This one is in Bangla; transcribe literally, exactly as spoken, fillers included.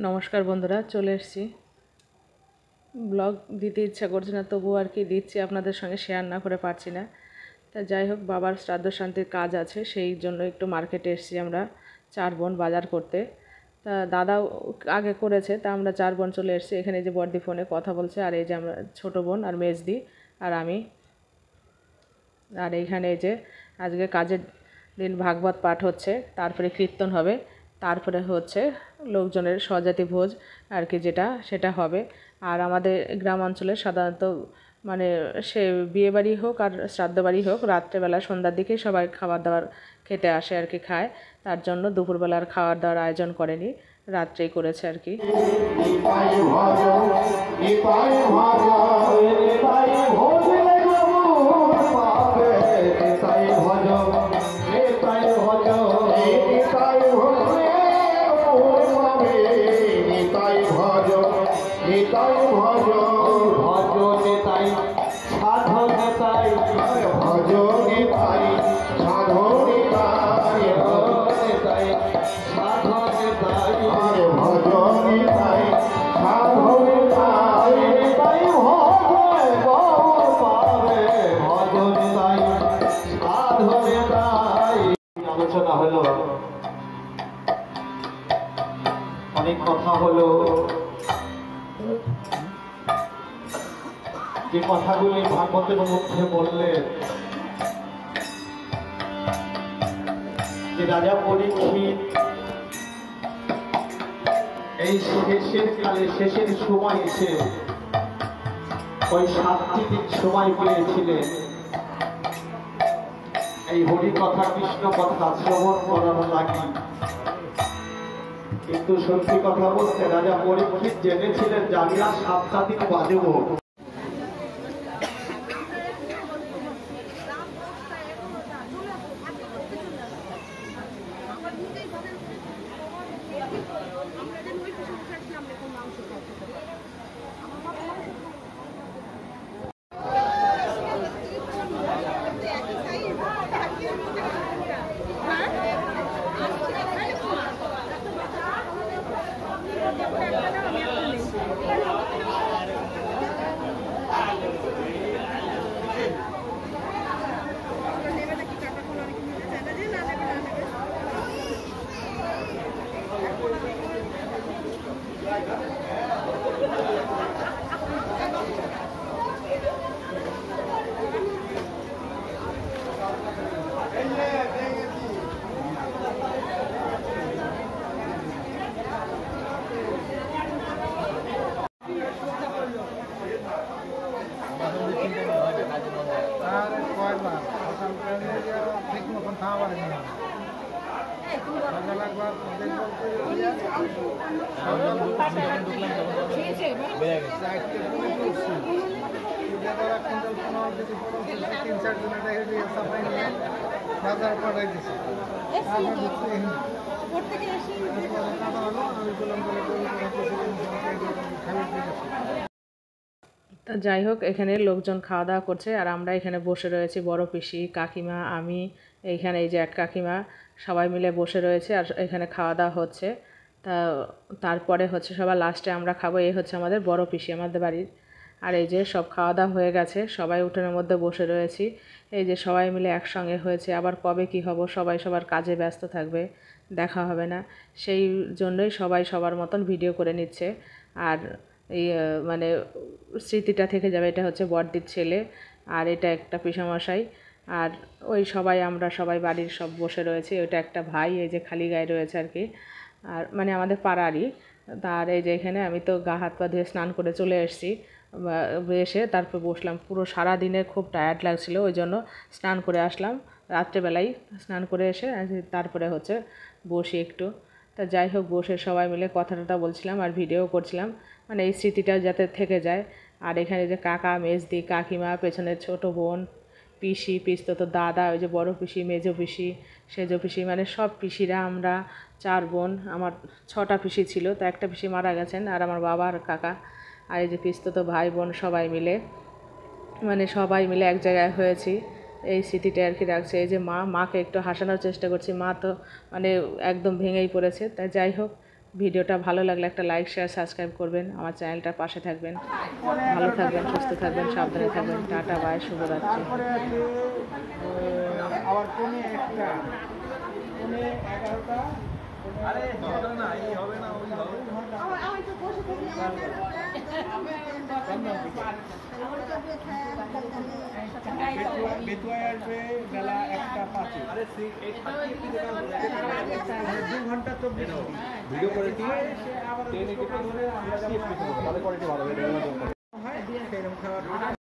নমস্কার বন্ধুরা, চলে এসেছি। ব্লগ দিতে ইচ্ছা করছে না, তবুও আর কি দিচ্ছি, আপনাদের সঙ্গে শেয়ার না করে পারছি না। তা যাই হোক, বাবার শ্রাদ্ধ শান্তির কাজ আছে, সেই জন্য একটু মার্কেটে এসেছি আমরা চার বোন বাজার করতে। তা দাদাও আগে করেছে, তা আমরা চার বোন চলে এসেছি। এখানে যে বড়দি ফোনে কথা বলছে, আর এই যে আমরা ছোটো বোন আর মেজদি আর আমি। আর এইখানে এই যে আজকে কাজের দিন ভাগবত পাঠ হচ্ছে, তারপরে কীর্তন হবে, তারপরে হচ্ছে লোকজনের স্বজাতি ভোজ আর কি, যেটা সেটা হবে। আর আমাদের গ্রাম অঞ্চলে সাধারণত মানে সে বিয়েবাড়ি হোক আর শ্রাদ্ধ বাড়ি হোক, রাত্রেবেলা সন্ধ্যার দিকেই সবাই খাবার দাবার খেতে আসে আর কি, খায়। তার জন্য দুপুরবেলার খাওয়ার দাওয়ার আয়োজন করেনি, রাত্রেই করেছে আর কি। আলোচনা হলো, অনেক কথা হলো, যে কথাগুলি ভাগবতের মধ্যে বললেন যে রাজা পরীক্ষিত এই শেষের কালে, শেষের সময় এসে ওই সাতটি দিন সময় পেয়েছিলেন এই হরি কথা কৃষ্ণ কথা শ্রবণ করার লাগে। কিন্তু সত্যি কথা বলতে রাজা পরীক্ষিত জেনেছিলেন যে আমি আর সাতটা দিন বাজব। যাই হোক, এখানে লোকজন খাওয়া দাওয়া করছে, আর আমরা এখানে বসে রয়েছি, বড় পিসি, কাকিমা, আমি, এইখানে এই যে এক কাকিমা, সবাই মিলে বসে রয়েছে আর এখানে খাওয়া দাওয়া হচ্ছে। তা তারপরে হচ্ছে সবার লাস্টে আমরা খাবো। এই হচ্ছে আমাদের বড় পিসি, আমাদের বাড়ির। আর এই যে সব খাওয়া দাওয়া হয়ে গেছে, সবাই উঠোনের মধ্যে বসে রয়েছি। এই যে সবাই মিলে একসঙ্গে হয়েছে, আবার কবে কি হব, সবাই সবার কাজে ব্যস্ত থাকবে, দেখা হবে না, সেই জন্যই সবাই সবার মতন ভিডিও করে নিচ্ছে। আর এই মানে স্মৃতিটা থেকে যাবে। এটা হচ্ছে বড়দির ছেলে, আর এটা একটা পিসামশাই, আর ওই সবাই আমরা সবাই বাড়ির সব বসে রয়েছি। ওইটা একটা ভাই, এই যে খালি গায়ে রয়েছে আর কি, আর মানে আমাদের পাড়ারই। তার এই যে এখানে আমি তো গা হাত পা ধুয়ে স্নান করে চলে এসেছি, এসে তারপর বসলাম। পুরো সারা দিনে খুব টায়ার্ড লাগছিল, ওই জন্য স্নান করে আসলাম রাত্রেবেলায়। স্নান করে এসে তারপরে হচ্ছে বসি একটু। তা যাই হোক, বসে সবাই মিলে কথা টথা বলছিলাম আর ভিডিও করছিলাম, মানে এই স্মৃতিটা যাতে থেকে যায়। আর এখানে যে কাকা, মেজদি, কাকিমা, পেছনের ছোটো বোন, পিসি, পিস্তত দাদা, ওই যে বড় পিসি, মেজো পিসি, সেজো পিসি, মানে সব পিসিরা আমরা চার বোন। আমার ছটা পিসি ছিল, তো একটা পিসি মারা গেছেন, আর আমার বাবা আর কাকা, আর এই যে পিস্তত ভাই বোন সবাই মিলে, মানে সবাই মিলে এক জায়গায় হয়েছি। এই স্মৃতিটা আর কি রাখছে। এই যে মা, মাকে একটু হাসানোর চেষ্টা করছি, মা তো মানে একদম ভেঙেই পড়েছে। তাই যাই হোক, ভিডিওটা ভালো লাগলে একটা লাইক শেয়ার সাবস্ক্রাইব করবেন, আমার চ্যানেলটার পাশে থাকবেন। ভালো থাকবেন, সুস্থ থাকবেন, সাবধানে থাকবেন। টাটা বাই, শুভরাত্রি। আবার কোনে একটা কোনে এগারোটা আরে হবে না এই হবে না ওই হবে আমার আমি তো বসে থাকি বেতুয়ায় আসবে বেলা একটা পাঁচে আরে দু ঘন্টা চব্বিশ ভিডিও করে দিয়ে আবার ট্রেনে আমরা যাবো তাহলে কোয়ালিটি ভালো হবে